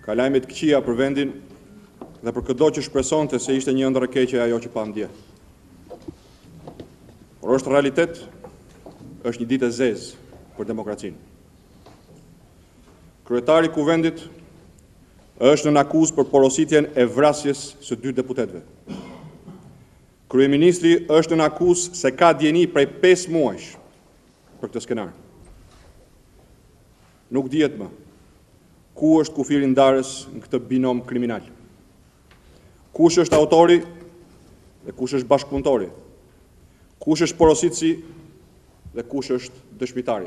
Ka lajme të këqija për vendin dhe për çdo që shpresonte se ishte një ëndër e keqe ajo që pa ndje. Por është realitet, është një ditë e zezë për demokracinë. Kryetari i Kuvendit është në akuzë për porositjen e vrasjes së 2 deputetëve. Kryeministri është në akuzë se ka djeni prej 5 muajsh për këtë skenar. Nuk dihet më ku është kufiri ndarës në këtë binom kriminal. Kush është autori dhe kush është bashkëpunëtori. Kush është porositësi dhe kush është dëshmitari.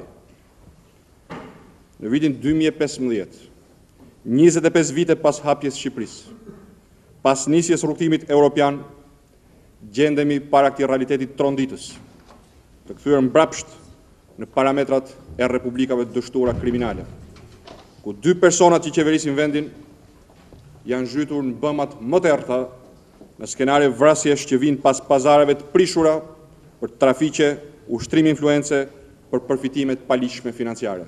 Në vitin 2015, 25 vite pas hapjes Shqipërisë, pas nisjes rrugtimit evropian, gjendemi para këtij realiteti tronditës, të kthyer mbrapsht në parametrat e republikave të dështuara kriminale, ku 2 personat që qeverisin vendin janë zhytur në bëmat më të errëta në skenare vrasjesh që vinë pas pazareve të prishura për trafiqe, ushtrim influence për përfitime të palishme financiare.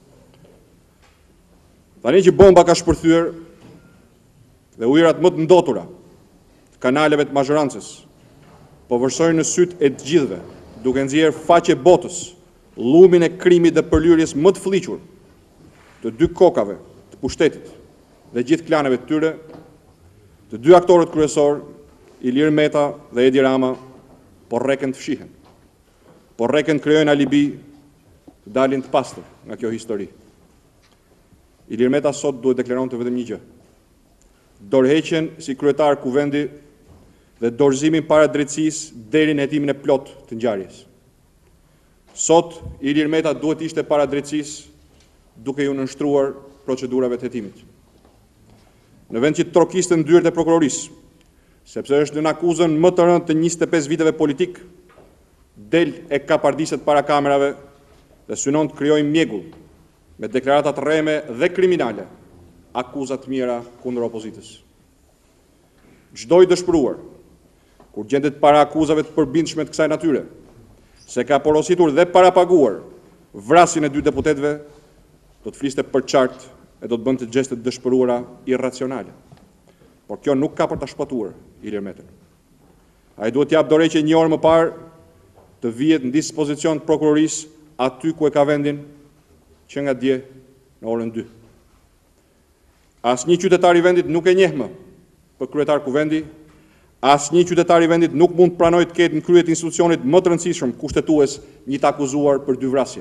Tani që bomba ka shpërthyer dhe ujërat më të ndotura të kanaleve të mazhorancës po vërsojnë në sytë e të gjithëve, duke nxjerrë faqe botës llumin e krimit dhe përlyrjes më të fllihur të 2 kokave të pushtetit dhe gjithë klaneve të tyre, të 2 aktorët kryesor, Ilir Meta dhe Edi Rama, po rreken të fshihen, po rreken krijojnë alibi të dalin të pastër nga kjo histori. Ilir Meta sot duhet deklaronte vetëm një gjë: dorëheqjen si kryetar Kuvendi dhe dorëzimin para drejtësisë deri në hetimin e plot të ngjarjes. Sot Ilir Meta duhet ishte para drejtësisë duke ju nënshtruar procedurave të hetimit. Në vend që të trokiste ndyrët e prokurorisë, sepse është në akuzën më të rëndë të 25 viteve politik, del e kapardiset para kamerave dhe synon të krijojë mjegull me deklaratat rreme dhe kriminale, akuzat mira kundër opozitës. Çdo i dëshpëruar, kur gjendet para akuzave të përbindshme të kësaj natyre, se ka porositur dhe parapaguar vrasjen e 2 deputetëve, do të fliste për qartë e do të bënte gjeste të dëshpëruara irracionale. Por kjo nuk ka për ta shpëtuar Ilir Metën. Ai duhet t'jap dorëheqje një orë më parë të vihet në dispozicion të prokurorisë aty ku e ka vendin që nga dje në orën 2. Asnjë qytetar i vendit nuk e njeh më për kryetar Kuvendi, asnjë qytetar i vendit nuk mund të pranojë të ketë në krye të institucionit më të rëndësishëm kushtetues një të akuzuar për 2 vrasje.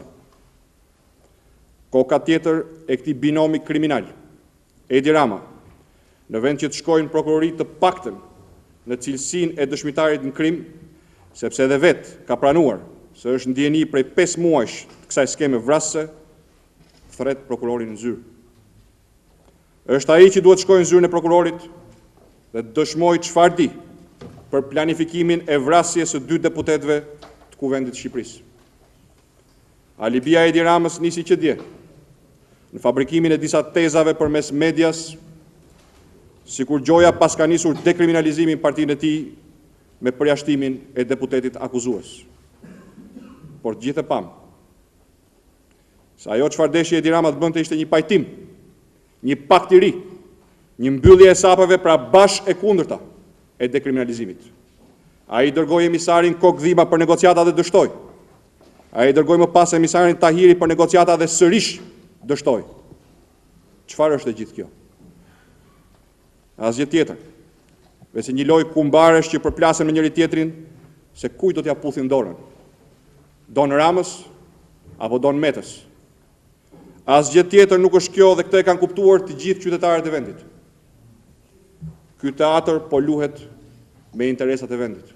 Koka tjetër e këtij binomi kriminal, Edi Rama, në vend që të shkojnë prokurori të paktën në cilësinë e dëshmitarit në krim, sepse edhe vetë ka pranuar se është ndjeni prej 5 muajsh të kësaj skeme vrasëse, thret prokurorin në zyrë. Është ai që duhet shkojnë në zyrën e prokurorit dhe dëshmojë çfarë di për planifikimin e vrasjes së 2 deputetëve të Kuvendit të Shqipërisë. Alibia e Edi Ramës nisi që dje, në fabrikimin e disa tezave përmes medias, sikur gjoja pas ka nisur dekriminalizimin partinë e tij me përjashtimin e deputetit akuzues. Por gjithë e pam, se ajo çfarë deshi Edi Rama të bënte ishte një pajtim, një pakt i ri, një mbyllje e sapave pra bashkë e kundërta e dekriminalizimit. Ai dërgoi emisarin Kokdhima për negociata dhe dështoi. Ai dërgoi më pas emisarin Tahiri për negociata dhe sërish dështoi. Çfarë është e gjithë kjo? Asgjë tjetër. Veçse një lojë kumbaresh që përplasen me njëri tjetrin se kujt do t'ja puthin dorën. Don Ramës apo Don Metës. Asgjë tjetër nuk është kjo dhe këtë e kanë kuptuar të gjithë qytetarët e vendit. Ky teatër po luhet me interesat e vendit.